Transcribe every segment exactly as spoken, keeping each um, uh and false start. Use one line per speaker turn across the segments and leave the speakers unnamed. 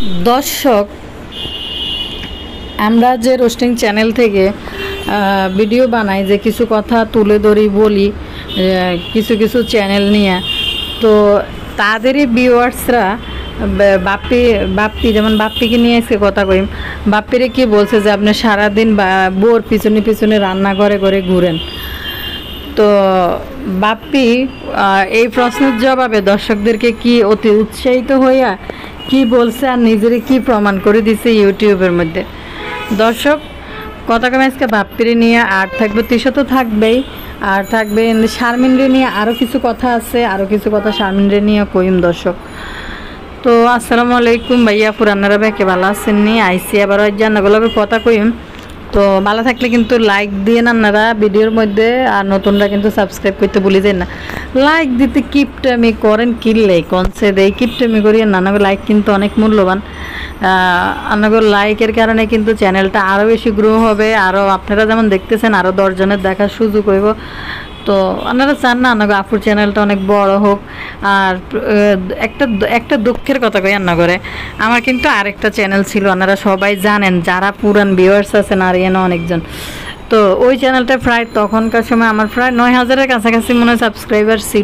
दर्शक আমরা যে রোস্টিং চ্যানেল থেকে ভিডিও বানাই যে কিছু কথা তুলে ধরি বলি কিছু কিছু চ্যানেল নিয়ে তো তাদেরই ভিউয়ার্সরা বাপ্পি বাপ্পি যেমন বাপ্পিকে নিয়ে এসে কথা কইম বাপ্পিরে কি বলছে যে আপনি সারাদিন বোর পিছনে পিছনে রান্না করে করে ঘুরেন তো বাপ্পি এই প্রশ্নের জবাবে দর্শকদেরকে কি অতি উৎসাহিত হইয়া কি বলছে আর নিজেরে কি প্রমাণ করে দিছে ইউটিউবের মধ্যে দর্শক কথা কম আজকে বাপ্পিরে নিয়ে আর থাকবে তিশা তো থাকবেই আর থাকবে শারমিনরে নিয়ে আরও কিছু কথা আছে আরও কিছু কথা শারমিনরে নিয়ে কইম দর্শক তো আসসালামু আলাইকুম ভাইয়া পুরানারা ভাইকে ভালো আছেন নি আইসি আবার জান্নাগুলোকে কথা কইম তো ভালো থাকলে কিন্তু লাইক দিয়ে আপনারা ভিডিওর মধ্যে আর নতুনরা কিন্তু সাবস্ক্রাইব করতে ভুলে যান না লাইক দিতে কিপটামি করেন কিনলে কনসে দেয় কিপটামি করিয়ে নানাগো লাইক কিন্তু অনেক মূল্যবান আপনাগো লাইকের কারণে কিন্তু চ্যানেলটা আরও বেশি গ্রো হবে আরও আপনারা যেমন দেখতেছেন আরও দশজনের দেখার সুযোগ হইব তো আপনারা চান না আপনাকে আপুর চ্যানেলটা অনেক বড় হোক আর একটা একটা দুঃখের কথা কই রান্না করে আমার কিন্তু আরেকটা চ্যানেল ছিল আপনারা সবাই জানেন যারা পুরান ভিউয়ার্স আছেন আর এনে অনেকজন তো ওই চ্যানেলটা প্রায় তখনকার সময় আমার প্রায় নয় হাজারের কাছাকাছি মনে হয় সাবস্ক্রাইবার ছিল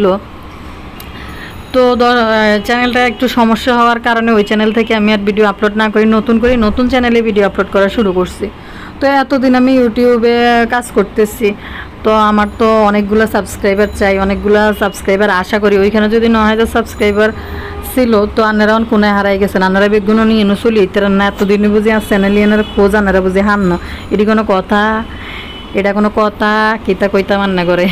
তো চ্যানেলটা একটু সমস্যা হওয়ার কারণে ওই চ্যানেল থেকে আমি আর ভিডিও আপলোড না করি নতুন করে নতুন চ্যানেলে ভিডিও আপলোড করা শুরু করছি তো এতদিন আমি ইউটিউবে কাজ করতেছি তো আমার তো অনেকগুলো সাবস্ক্রাইবার চাই অনেকগুলো সাবস্ক্রাইবার আশা করি ওইখানে যদি নয় হাজার সাবস্ক্রাইবার ছিল তো আনারা কোনায় হারাই গেছেন আনারা বেগুন নিয়ে এনে চলি তারা না এতদিনই বুঝি আর চ্যানেল এনারা খোঁজ আনারা বুঝি হান না এটি কোনো কথা এটা কোনো কথা কিতা কইতা মান্না করে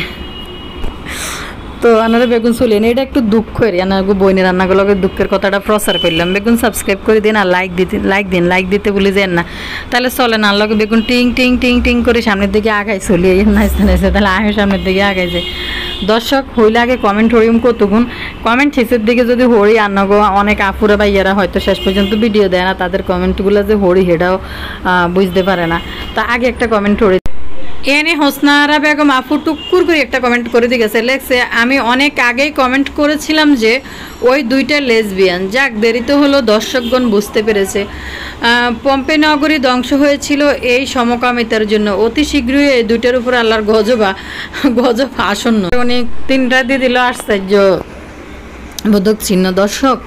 তো আনারা বেগুন চলেন এটা একটু দুঃখ করি আনার বইনে রান্নাগুলোকে দুঃখের কথাটা প্রচার করলাম বেগুন সাবস্ক্রাইব করে দিন আর লাইক দিতে লাইক দিন লাইক দিতে ভুলে যান না তাহলে চলে না আল্লাহকে বেগুন টিং টিং টিং টিং করে সামনের দিকে আগাই চলি নাইসে নাইসে তাহলে আগে সামনের দিকে আগাই যায় দর্শক হইলে আগে কমেন্ট হরিম কতক্ষণ কমেন্ট শেষের দিকে যদি হরি আন্নাগো অনেক আপুরা ভাইয়ারা হয়তো শেষ পর্যন্ত ভিডিও দেয় না তাদের কমেন্টগুলো যে হরি হেটাও বুঝতে পারে না তা আগে একটা কমেন্ট হরি এনে হোসনারা বেগম আপু টুকুর করে একটা কমেন্ট করে দিয়ে গেছে লেখছে আমি অনেক আগেই কমেন্ট করেছিলাম যে ওই দুইটা লেসবিয়ান যাক দেরিতে হলো দর্শকগণ বুঝতে পেরেছে পম্পে নগরী ধ্বংস হয়েছিল এই সমকামিতার জন্য অতি শীঘ্রই এই দুইটার উপর আল্লাহর গজবা গজব আসন্ন অনেক তিনটা দিয়ে দিল আশ্চর্য বোধক চিহ্ন দর্শক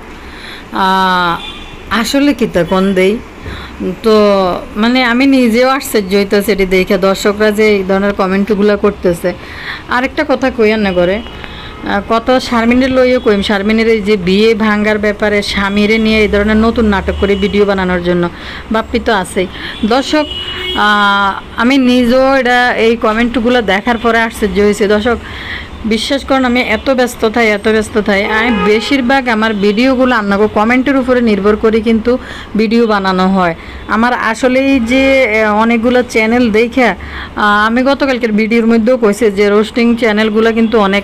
আসলে কি তা কোন দেই তো মানে আমি নিজেও আশ্চর্য হইতেছে এটি দেখে দর্শকরা যে এই ধরনের কমেন্টগুলো করতেছে আরেকটা কথা কইয়ান না করে কত শারমিনের লইও কইম শারমিনের এই যে বিয়ে ভাঙ্গার ব্যাপারে স্বামীরে নিয়ে এই ধরনের নতুন নাটক করে ভিডিও বানানোর জন্য বাপ্পি তো আছেই দর্শক আমি নিজেও এটা এই কমেন্টগুলো দেখার পরে আশ্চর্য হয়েছে দর্শক বিশ্বাস করুন আমি এত ব্যস্ত থাই এত ব্যস্ত থাই আমি বেশিরভাগ আমার ভিডিওগুলো আপনাকে কমেন্টের উপরে নির্ভর করে কিন্তু ভিডিও বানানো হয় আমার আসলেই যে অনেকগুলো চ্যানেল দেখে আমি গতকালকের ভিডিওর মধ্যেও কইছি যে রোস্টিং চ্যানেলগুলো কিন্তু অনেক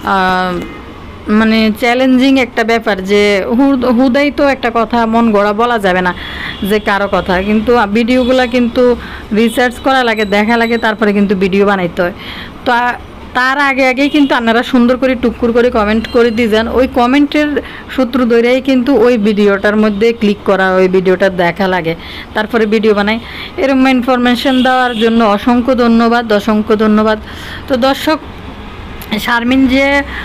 মানে চ্যালেঞ্জিং একটা ব্যাপার যে হুদাই তো একটা কথা মন গড়া বলা যাবে না যে কারো কথা কিন্তু ভিডিওগুলো কিন্তু রিসার্চ করা লাগে দেখা লাগে তারপরে কিন্তু ভিডিও বানাইতে হয় তো তার আগে আগেই কিন্তু আপনারা সুন্দর করে টুকুর করে কমেন্ট করে দিয়ে যান ওই কমেন্টের সূত্র ধরেই কিন্তু ওই ভিডিওটার মধ্যে ক্লিক করা ওই ভিডিওটা দেখা লাগে তারপরে ভিডিও বানাই এরকম ইনফরমেশন দেওয়ার জন্য অসংখ্য ধন্যবাদ অসংখ্য ধন্যবাদ তো দর্শক শারমিন যে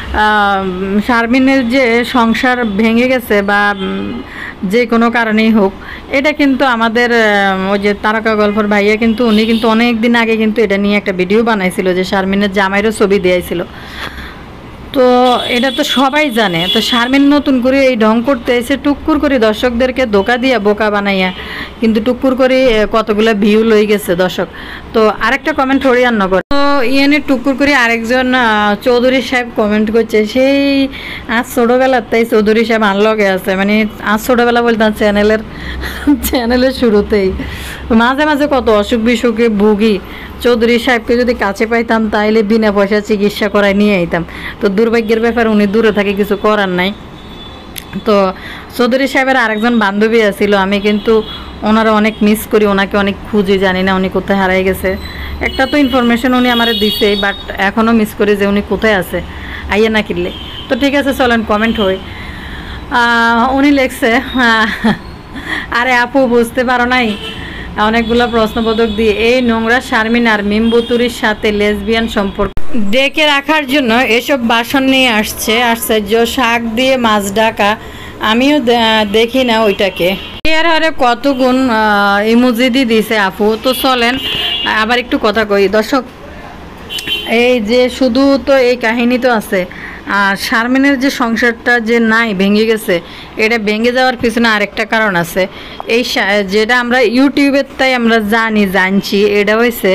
শারমিনের যে সংসার ভেঙে গেছে বা যে কোনো কারণেই হোক এটা কিন্তু আমাদের ওই যে তারকা গল্পের ভাইয়া কিন্তু উনি কিন্তু অনেক দিন আগে কিন্তু এটা নিয়ে একটা ভিডিও বানাইছিল যে শারমিনের জামাইরও ছবি দিয়েছিল তো এটা তো সবাই জানে তো শারমিন নতুন করে এই ঢং করতে এসে টুকুর করে দর্শকদেরকে ধোকা দিয়া বোকা বানাইয়া কিন্তু টুকুর করে কতগুলো ভিউ লই গেছে দর্শক তো আরেকটা কমেন্ট হরিয়ান নগর তো ইয়েনে টুকুর করে আরেকজন চৌধুরী সাহেব কমেন্ট করছে সেই আজ ছোটোবেলার তাই চৌধুরী সাহেব আনলগে আছে মানে আজ ছোটোবেলা বলতাম চ্যানেলের চ্যানেলের শুরুতেই মাঝে মাঝে কত অসুখ বিসুখে ভুগি চৌধুরী সাহেবকে যদি কাছে পাইতাম তাইলে বিনা পয়সা চিকিৎসা করায় নিয়ে আইতাম তো দুর্ভাগ্যের ব্যাপার উনি দূরে থাকে কিছু করার নাই তো চৌধুরী সাহেবের আরেকজন বান্ধবী আছিল আমি কিন্তু ওনারা অনেক মিস করি ওনাকে অনেক খুঁজি জানি না উনি কোথায় হারাই গেছে একটা তো ইনফরমেশন উনি আমার দিছে বাট এখনও মিস করি যে উনি কোথায় আছে আইয়া না কিনলে তো ঠিক আছে চলেন কমেন্ট হই উনি লেখছে আরে আপু বুঝতে পারো নাই, অনেকগুলো প্রশ্নবোধক দিয়ে এই নোংরা শারমিন আর মিমবুতুরির সাথে লেসবিয়ান সম্পর্ক ডেকে রাখার জন্য এসব বাসন নিয়ে আসছে। আশ্চর্য, শাক দিয়ে মাছ ডাকা, আমিও দেখি না ওইটাকে। এর হারে কত গুণ ইমোজি দিয়ে দিছে আপু। তো চলেন আবার একটু কথা কই দর্শক, এই যে শুধু তো এই কাহিনী তো আছে, আর শারমিনের যে সংসারটা যে নাই ভেঙে গেছে, এটা ভেঙে যাওয়ার পিছনে আরেকটা কারণ আছে। এই যেটা আমরা ইউটিউবের তাই আমরা জানি জানছি, এটা হয়েছে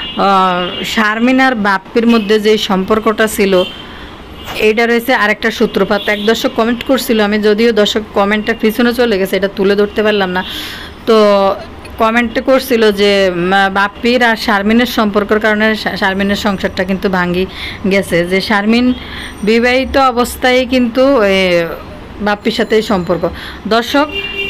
শারমিন আর বাপ্পির মধ্যে যে সম্পর্কটা ছিল, এইটা রয়েছে আরেকটা সূত্রপাত। এক দর্শক কমেন্ট করছিল, আমি যদিও দর্শক কমেন্টটা পিছনে চলে গেছে, এটা তুলে ধরতে পারলাম না। তো কমেন্টে করছিল যে বাপ্পির আর শারমিনের সম্পর্কের কারণে শারমিনের সংসারটা কিন্তু ভাঙ্গি গেছে, যে শারমিন বিবাহিত অবস্থায় কিন্তু বাপ্পির সাথে সম্পর্ক। দর্শক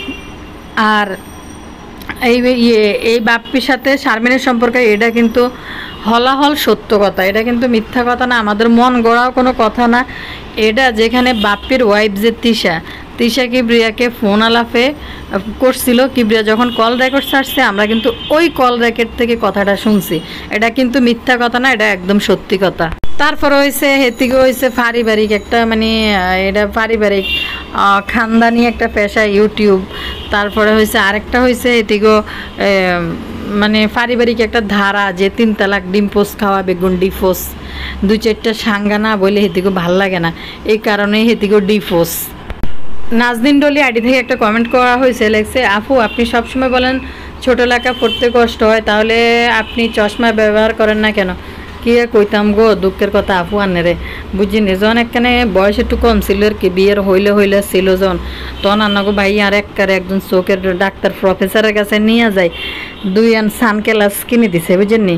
আর এই ইয়ে এই বাপ্পির সাথে শারমিনের সম্পর্কে এটা কিন্তু হলাহল সত্য কথা, এটা কিন্তু মিথ্যা কথা না, আমাদের মন গড়াও কোনো কথা না। এটা যেখানে বাপ্পির ওয়াইফ যে তিশা তিশা কিবরিয়াকে ফোন আলাপে করছিল, কিবরিয়া যখন কল রেকর্ড ছাড়ছে আমরা কিন্তু ওই কল রেকর্ড থেকে কথাটা শুনছি, এটা কিন্তু মিথ্যা কথা না, এটা একদম সত্যি কথা। তারপরে হয়েছে হেতিকে হয়েছে পারিবারিক একটা মানে এটা পারিবারিক খানদানি একটা পেশা ইউটিউব। তারপরে হয়েছে আরেকটা হয়েছে হেতিগো মানে পারিবারিক একটা ধারা, যে তিন তালাক, ডিম্পোস খাওয়া, বেগুন ডিফোস, দুই চারটা সাঙ্গা না বলে হেতিগো ভাল লাগে না, এই কারণেই হেতিগো ডিফোস। নাজদিন ডলি আইডি থেকে একটা কমেন্ট করা হয়েছে, লেখছে আপু আপনি সবসময় বলেন ছোট লেখা পড়তে কষ্ট হয়, তাহলে আপনি চশমা ব্যবহার করেন না কেন? কি আর কইতাম গো, দুঃখের কথা আপু আন্নারে বুঝিনি। যখন একখানে বয়স একটু কম ছিল আর কি, বিয়ের হইলে হইলে ছিল যখন, তখন আন্নাগো ভাই আর একবারে একজন চোখের ডাক্তার প্রফেসরের কাছে নিয়ে যায়, দুই আন সানগ্লাস কিনে দিছে বুঝেননি।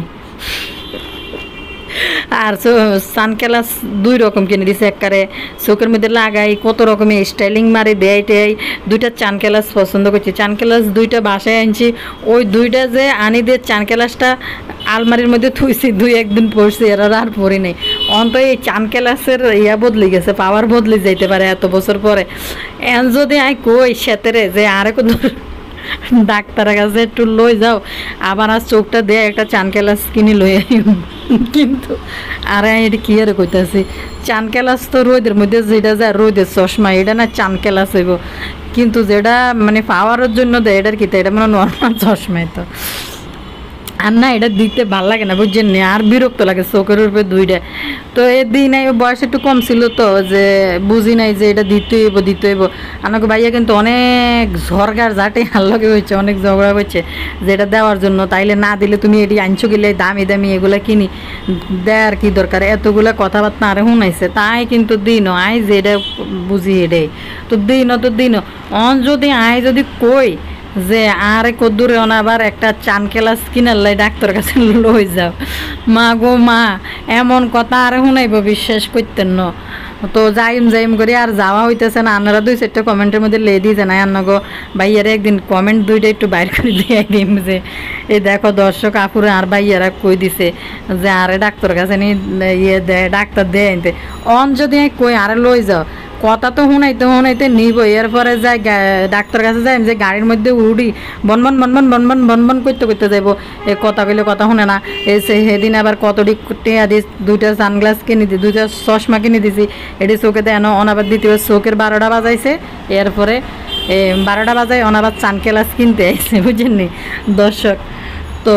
আর সানগ্লাস দুই রকম কিনে দিছে, একবারে চোখের মধ্যে লাগাই কত রকমের স্টাইলিং মারি দেয় টেয়াই। দুইটা চানগ্লাস পছন্দ করছি, চানগ্লাস দুইটা বাসায় আনছি, ওই দুইটা যে আনি দিয়ে চানগ্লাসটা আলমারির মধ্যে থুইছি, দুই একদিন পড়ছি, এরা আর পড়ি নেই। অন্ত এই চানগ্লাসের ইয়া বদলি গেছে, পাওয়ার বদলি যাইতে পারে এত বছর পরে। এন যদি আই কই সেতেরে যে আরে কত ডাক্তারের কাছে একটু লই যাও, আবার আর চোখটা দিয়ে একটা চানগ্লাস কিনে লই কিন্তু আরে এটা কি আর কইতাছি, চানগ্লাস তো রোদের মধ্যে যেটা যায় রোদের চশমা, এটা না চানগ্লাস হইব, কিন্তু যেটা মানে পাওয়ারের জন্য দেয় এটার কি, এটা মানে নর্মাল চশমাই তো। আর না এটা দিতে ভাল লাগে না বুঝছেন নি, আর বিরক্ত লাগে চোখের উপরে দুইটা। তো এদিন এই বয়স একটু কম ছিল তো, যে বুঝি নাই যে এটা দিতে হইব দিতে হইব। আমাকে ভাইয়া কিন্তু অনেক ঝরগার ঝাঁটে হাল্লকে হয়েছে, অনেক ঝগড়া হয়েছে যে এটা দেওয়ার জন্য, তাইলে না দিলে তুমি এটি আনছো গেলে দামি দামি এগুলা কিনি দেয়ার কি দরকার, এতগুলা কথাবার্তা আরে শুনাইছে, তাই কিন্তু দিন আই যে এটা বুঝি এটাই তো দিন তো দিন অন যদি আই যদি কই যে আরে কদ্দুরে আবার একটা চানগ্লাস কিনার ডাক্তার কাছে লই যাও, মা গো মা এমন কথা আর শুনাইব বিশ্বাস করতেন না। তো যাইম যাইম করে আর যাওয়া হইতেছে না। আপনারা দুই চারটা কমেন্টের মধ্যে লে দিয়ে জানাই আন্নাগো ভাইয়ারা একদিন কমেন্ট দুইটা একটু বাইর করে দিয়ে দিম যে এই দেখো দর্শক আপুরে আর ভাইয়ারা কই দিছে যে আরে ডাক্তার কাছে নি ইয়ে দেয় ডাক্তার দেয় আনতে, অন যদি কই আরে লই যাও, কথা তো শুনাইতে শুনাইতে নিব, এরপরে যাই ডাক্তার কাছে যাই যে গাড়ির মধ্যে উড়ি বনবন বনবন বনবন বনবন করতে করতে যাইব, এ কথা কইলে কথা শুনে না। এই সেদিন আবার কতটি টেয়া দিস, দুইটা সানগ্লাস কিনে দিই, দুইটা চশমা কিনে দিছি, এটি চোখে দেয় অনাবার দ্বিতীয় চোখের বারোটা বাজাইছে, এরপরে বারোটা বাজায় অনাবার সানগ্লাস কিনতে আইছে বুঝেননি দর্শক। তো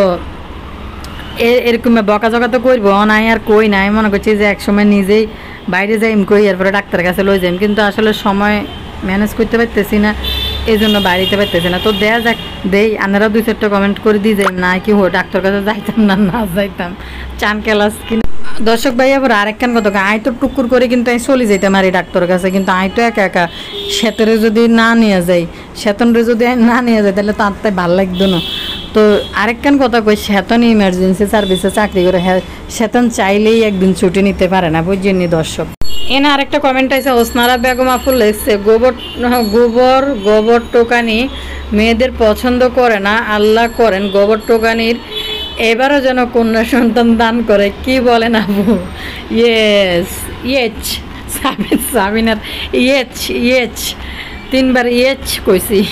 এরকম বকাঝকা তো করবো নাই আর কই নাই, মনে করছি যে একসময় নিজেই বাইরে যাইম কই এরপরে ডাক্তারের কাছে লই যাইম, কিন্তু আসলে সময় ম্যানেজ করতে পারতেছি না, এই জন্য বাড়িতে পারতেছি না। তো দেয়া যাক দেই, আপনারা দুই চারটা কমেন্ট করে দিয়ে যাইম না কি হো ডাক্তার কাছে যাইতাম না না যাইতাম চানগ্লাস কিনে। দর্শক ভাই আবার আরেকখান কথা, আয় তো টুকুর করে কিন্তু আমি চলে যাইতাম আর এই ডাক্তারের কাছে, কিন্তু আয় তো একা একা, সেতরে যদি না নিয়ে যাই সেতনরে যদি না নিয়ে যাই তাহলে তার তাই ভাল লাগতো না। তো আরেকখান কথা কই, সেতন ইমার্জেন্সি সার্ভিসে চাকরি করে, হ্যাঁ সেতন চাইলেই একদিন ছুটি নিতে পারে না বুঝছেন দর্শক। এনে আরেকটা কমেন্ট আছে, ওসনারা বেগম আপুর লেখছে গোবর গোবর গোবর টোকানি মেয়েদের পছন্দ করে না, আল্লাহ করেন গোবর টোকানির এবারও যেন কন্যা সন্তান দান করে, কি বলেন আপু? ইয়েস ইয়েচ সাবিন সাবিনার ইয়েচ ইয়েচ তিনবার ইয়েচ কইছি,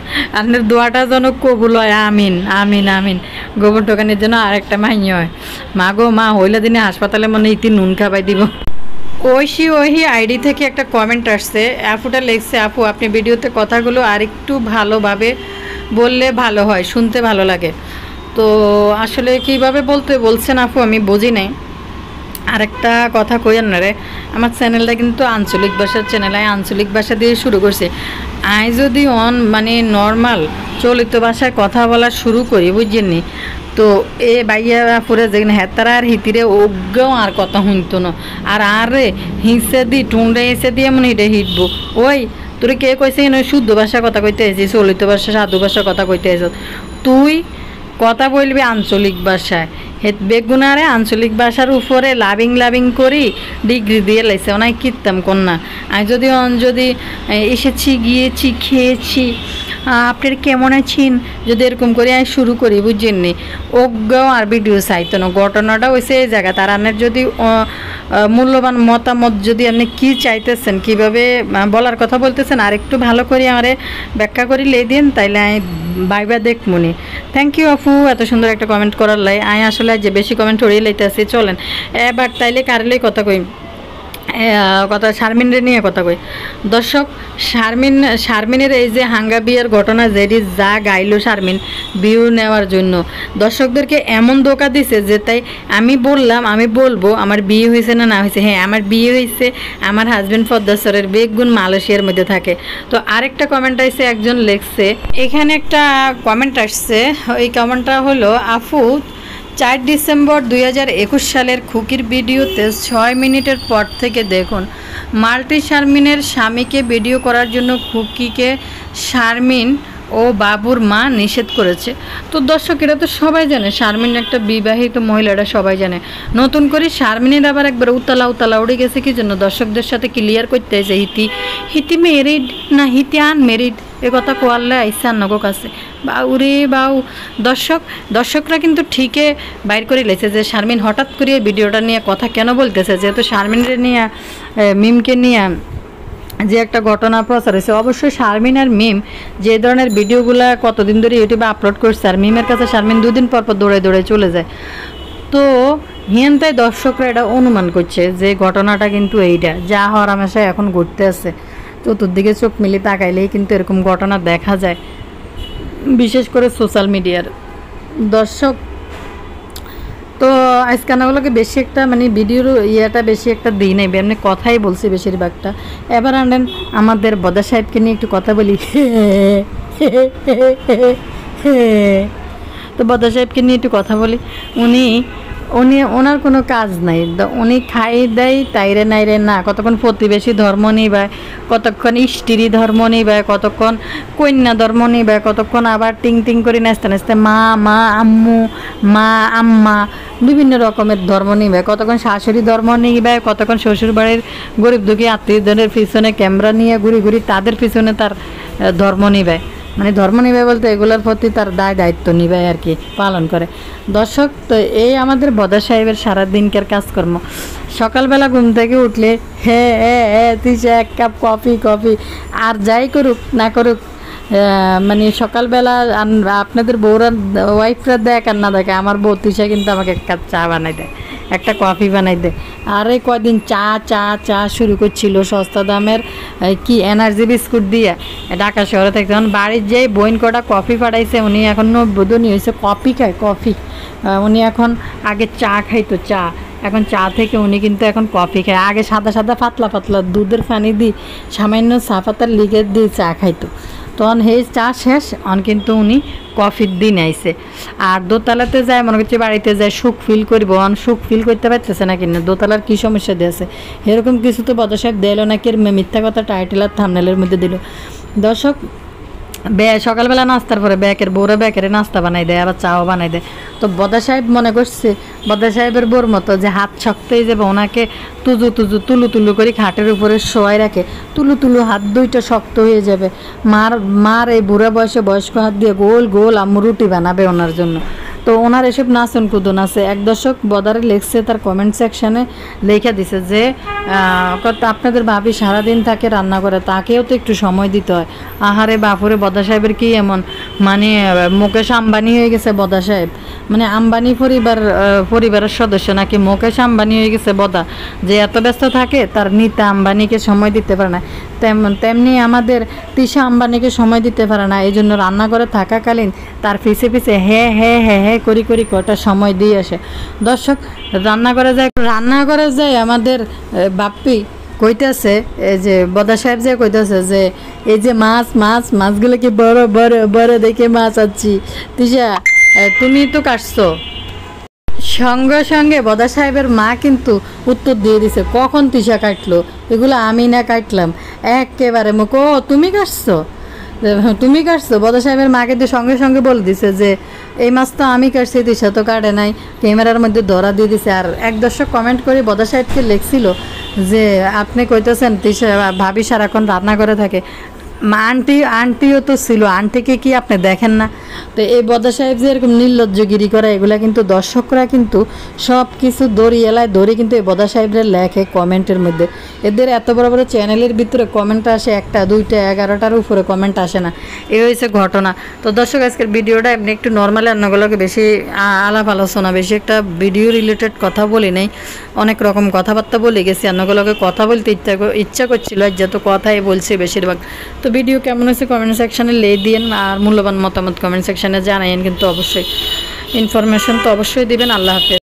আপনার দোয়াটা যেন কবুল হয়, আমিন আমিন আমিন। গোবর দোকানের জন্য আরেকটা মাইনি হয়। মা গো মা, হইলে দিনে হাসপাতালে মনে ইতি নুন খাবাই দিব। ঐশী ওহি আইডি থেকে একটা কমেন্ট আসছে, আপুটা লিখছে, আপু আপনি ভিডিওতে কথাগুলো আরেকটু ভালোভাবে বললে ভালো হয়, শুনতে ভালো লাগে। তো আসলে কীভাবে বলতে বলছেন আপু আমি বুঝি নাই। আরেকটা কথা কইয়েন না রে, আমার চ্যানেলটা কিন্তু আঞ্চলিক ভাষার চ্যানেল, আমি আঞ্চলিক ভাষা দিয়ে শুরু করছি। আমি যদি অন মানে নর্মাল চলিত ভাষায় কথা বলা শুরু করি বুঝছেননি, তো এ বাইয়া পুরে যেখানে হেতারা আর হিতিরে অজ্ঞও আর কথা শুনতো না। আর আর রে হিসে দি টুন্ডে হিসে দিয়ে মনে হিটে হিটবো, ওই তোর কে কইছে না শুদ্ধ ভাষা কথা কইতে আছিস, চলিত ভাষা সাধু ভাষা কথা কইতে আছিস, তুই কথা বলবি আঞ্চলিক ভাষায়। হে বেগুনারে আঞ্চলিক ভাষার উপরে লাভিং লাভিং করি ডিগ্রি দিয়ে লাইছে, ওনাই কিনতাম কন্যা। আমি যদি যদি এসেছি গিয়েছি খেয়েছি আপনার কেমন আছেন যদি এরকম করে আমি শুরু করি বুঝছেননি, অজ্ঞাও আর ভিডিও চাইতো না। ঘটনাটা হয়েছে এই জায়গা, তার আপনার যদি মূল্যবান মতামত যদি আপনি কী চাইতেছেন, কিভাবে বলার কথা বলতেছেন, আর একটু ভালো করে আমারে ব্যাখ্যা করে লে দিন, তাইলে আমি ভাইবা দেখমনি। থ্যাংক ইউ আপু এত সুন্দর একটা কমেন্ট করার লাই। আমি আসলে যে বেশি কমেন্ট হরিয়ে লাইতেছি, চলেন এবার তাইলে কারলেই কথা কই, কথা শারমিনের নিয়ে কথা কই। দর্শক, শারমিন শারমিনের এই যে হাঙ্গা বিয়ের ঘটনা, যেটি যা গাইলো শারমিন ভিউ নেওয়ার জন্য, দর্শকদেরকে এমন ধোকা দিছে যে তাই আমি বললাম আমি বলবো আমার বিয়ে হয়েছে না না হয়েছে। হ্যাঁ আমার বিয়ে হয়েছে, আমার হাজব্যান্ড পদ্মাসরের বেগুন মালয়েশিয়ার মধ্যে থাকে। তো আরেকটা কমেন্ট আসছে, একজন লেখছে, এখানে একটা কমেন্ট আসছে, ওই কমেন্টটা হলো, আপু চার ডিসেম্বর দুই হাজার একুশ সালের খুকির ভিডিওতে ছয় মিনিটের পর থেকে দেখুন মাল্টি শারমিনের স্বামীকে ভিডিও করার জন্য খুকিকে শারমিন ও বাবুর মা নিষেধ করেছে। তো দর্শক, এটা তো সবাই জানে, শারমিন একটা বিবাহিত মহিলা, এটা সবাই জানে। নতুন করে শারমিনের আবার একবার উতলা উতলা উড়ে গেছে কি জন্য, দর্শকদের সাথে ক্লিয়ার করতে হয়েছে হিতি হিতি মেরিড না হিতি আনমেরিড, এ কথা কোয়াল্লে আইসা নগো কাছে বাউ রে বাউ। দর্শক দর্শকরা কিন্তু ঠিকই বাইর করে লেছে যে শারমিন হঠাৎ করে ভিডিওটা নিয়ে কথা কেন বলতেছে, যেহেতু শারমিনের নিয়ে মিমকে নিয়ে যে একটা ঘটনা প্রচার হয়েছে। অবশ্যই শারমিন আর মিম যে ধরনের ভিডিওগুলো কতদিন ধরে ইউটিউবে আপলোড করছে, আর মিমের কাছে শারমিন দুদিন পর পর দৌড়ে দৌড়ে চলে যায়। তো হিয়ানতাই দর্শকরা এটা অনুমান করছে যে ঘটনাটা কিন্তু এইটা যা হওয়ার হামেশায় এখন ঘটতে আছে। চতুর্দিকে চোখ মিলিয়ে তাকাইলেই কিন্তু এরকম ঘটনা দেখা যায়, বিশেষ করে সোশ্যাল মিডিয়ার। দর্শক, তো আজকানাগুলোকে বেশি একটা মানে ভিডিওর ইয়েটা বেশি একটা দিই নাই, এমনি কথাই বলছি বেশিরভাগটা। এবার আনেন আমাদের বদা সাহেবকে নিয়ে একটু কথা বলি। তো বদা সাহেবকে নিয়ে একটু কথা বলি। উনি উনি ওনার কোনো কাজ নাই, উনি খাই দেয় তাইরে নাইরে না, কতক্ষণ প্রতিবেশী ধর্ম নিবায়, কতক্ষণ ইষ্টিরি ধর্ম নিবায়, কতক্ষণ কন্যা ধর্ম নিবায়, কতক্ষণ আবার টিং টিং করে নাচতে নাচতে মা মা আম্মু মা আম্মা বিভিন্ন রকমের ধর্ম নিবায়, কতক্ষণ শাশুড়ি ধর্ম নিবায়, কতক্ষণ শ্বশুর বাড়ির গরিব দুঃখী আত্মীয়জনের পিছনে ক্যামেরা নিয়ে ঘুরি ঘুরি তাদের পিছনে তার ধর্ম নিবায়, মানে ধর্ম নিবে বলতে এগুলোর প্রতি তার দায় দায়িত্ব নিবে আর কি, পালন করে। দর্শক, তো এই আমাদের বদা সাহেবের সারাদিনকার কাজকর্ম। সকালবেলা ঘুম থেকে উঠলে হে হে হে তিসে এক কাপ কফি কফি আর যাই করুক না করুক, মানে সকালবেলা আপনাদের বউরা ওয়াইফরা দেখ আর না দেখে, আমার বউ তিসা কিন্তু আমাকে এক কাপ চা বানাই দেয়, একটা কফি বানাই দেয়। আর এই কয়দিন চা চা চা শুরু করছিল সস্তা দামের কি এনার্জি বিস্কুট দিয়ে ঢাকা শহরে থাকতে। এখন বাড়ির যেই বইন কটা কফি পাঠাইছে, উনি এখন নব্বদনী হয়েছে, কফি খায় কফি। উনি এখন আগে চা খাইতো চা, এখন চা থেকে উনি কিন্তু এখন কফি খায়। আগে সাদা সাদা পাতলা পাতলা দুধের পানি দিই সামান্য চা পাতার লিগের দিয়ে চা খাইতো, তখন সেই চা শেষ, অন কিন্তু উনি কফির দিন আইছে। আর দোতলাতে যায় মনে করছে বাড়িতে যায় সুখ ফিল করবো, অন সুখ ফিল করতে পারতেছে না কিনা, দোতলার কী সমস্যা দিয়েছে এরকম কিছু তো বদা সাহেব দিল নাকি, এর মিথ্যা কথা টাইটেল আর থাম্বনেলের মধ্যে দিল। দর্শক, বে সকালবেলা নাস্তার পরে ব্যাকের বউরা ব্যাকের নাস্তা বানাই দেয়, আবার চাও বানাই দেয়। তো বদা সাহেব মনে করছে বদা সাহেবের বোর মতো যে হাত শক্তই যাবে, ওনাকে তুজু তুজু তুলু তুলু করে খাটের উপরে শোয়াই রাখে, তুলু তুলু হাত দুইটা শক্ত হয়ে যাবে। মার মার এই বুড়া বয়সে বয়স্ক হাত দিয়ে গোল গোল আম্মু রুটি বানাবে ওনার জন্য। তো তো ওনার এসব নাচন কুদন আছে। এক দর্শক বদারে লিখছে তার কমেন্ট সেকশানে লেখা দিছে যে আপনাদের ভাবি সারাদিন থাকে রান্না করে, তাকেও তো একটু সময় দিতে হয়। আহারে বাপুরে, বদা সাহেবের কি এমন মানে মুকেশ আম্বানি হয়ে গেছে বদা সাহেব, মানে আম্বানি পরিবার পরিবারের সদস্য নাকি মুকেশ আম্বানি হয়ে গেছে বদা, যে এত ব্যস্ত থাকে তার নিতা আম্বানিকে সময় দিতে পারে না। তেমন তেমনি আমাদের তিশা আম্বানিকে সময় দিতে পারে না, এই জন্য রান্না করে থাকাকালীন তার পিছে পিছে হ্যাঁ হ্যাঁ হ্যাঁ হ্যাঁ করি করি কটা সময় দিয়ে আসে। দর্শক রান্না করে যায় রান্না করে যায় আমাদের বাপ্পি কইতেছে, এই যে বদা সাহেব যে কইতেছে যে এই যে মাছ মাছ মাছগুলো কি বড় বড় বড় দেখে মাছ আছি, তিশা তুমি তো কাটছো। সঙ্গে সঙ্গে বদা সাহেবের মা কিন্তু উত্তর দিয়ে দিছে, কখন তিশা কাটলো, এগুলো আমি না কাটলাম। একেবারে মুখ, ও তুমি কাটছো, তুমি কাটছো। বদা সাহেবের মাকে দিয়ে সঙ্গে সঙ্গে বলে দিছে যে এই মাছ তো আমি কাটছি, তিশা তো কাটে নাই, ক্যামেরার মধ্যে ধরা দিয়ে দিছে। আর এক দর্শক কমেন্ট করে বদা সাহেবকে লিখছিল যে আপনি কইতেছেন তিশা ভাবি সারাক্ষণ রান্না করে থাকে, মা আন্টি আন্টিও তো ছিল, আন্টিকে কি আপনি দেখেন না? তো এই বদা সাহেব যে এরকম নির্লজ্জগিরি করে, এগুলা কিন্তু দর্শকরা কিন্তু সব কিছু দড়ি এলায় দড়ি কিন্তু এই বদা সাহেবরা লেখে কমেন্টের মধ্যে। এদের এত বড় বড় চ্যানেলের ভিতরে কমেন্ট আসে একটা দুইটা এগারোটার উপরে কমেন্ট আসে না, এই হয়েছে ঘটনা। তো দর্শক আজকের ভিডিওটা এমনি একটু নর্মালি রান্নাগুলোকে বেশি আলাপ আলোচনা, বেশি একটা ভিডিও রিলেটেড কথা বলি নাই, অনেক রকম কথাবার্তা বলে গেছি। রান্নাগুলোকে কথা বলতে ইচ্ছা ইচ্ছা করছিল, যত কথাই বলছি বেশিরভাগ। তো ভিডিও কেমন হয়েছে কমেন্ট সেকশানে লে দিন, আর মূল্যবান মতামত কমেন্ট সেকশানে জানাইন কিন্তু অবশ্যই। ইনফরমেশন তো অবশ্যই দিবেন। আল্লাহ হাফেজ।